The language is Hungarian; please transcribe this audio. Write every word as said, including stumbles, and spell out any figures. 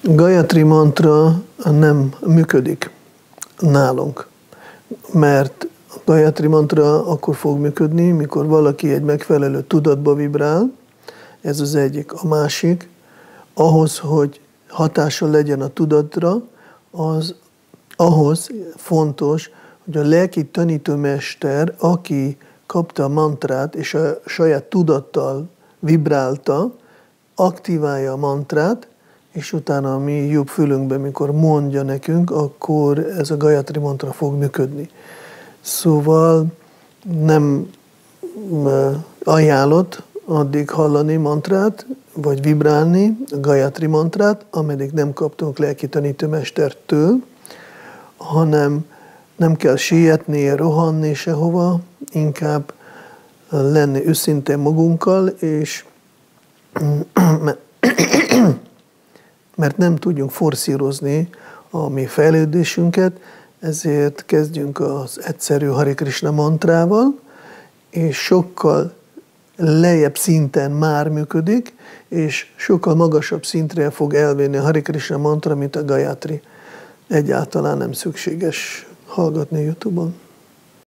Gayatri mantra nem működik nálunk, mert a Gayatri mantra akkor fog működni, mikor valaki egy megfelelő tudatba vibrál, ez az egyik. A másik, ahhoz, hogy hatással legyen a tudatra, az ahhoz fontos, hogy a lelki tanítómester, aki kapta a mantrát és a saját tudattal vibrálta, aktiválja a mantrát, és utána a mi jobb fülünkben, mikor mondja nekünk, akkor ez a Gayatri mantra fog működni. Szóval nem ajánlott addig hallani mantrát, vagy vibrálni a Gayatri mantrát, ameddig nem kaptunk lelki tanítómestertől, hanem nem kell sietni, rohanni sehova, inkább lenni őszintén magunkkal, és mert nem tudjunk forszírozni a mi fejlődésünket, ezért kezdjünk az egyszerű Hare Krishna mantrával, és sokkal lejjebb szinten már működik, és sokkal magasabb szintre fog elvinni a Hare Krishna mantra, mint a Gayatri. Egyáltalán nem szükséges hallgatni YouTube-on.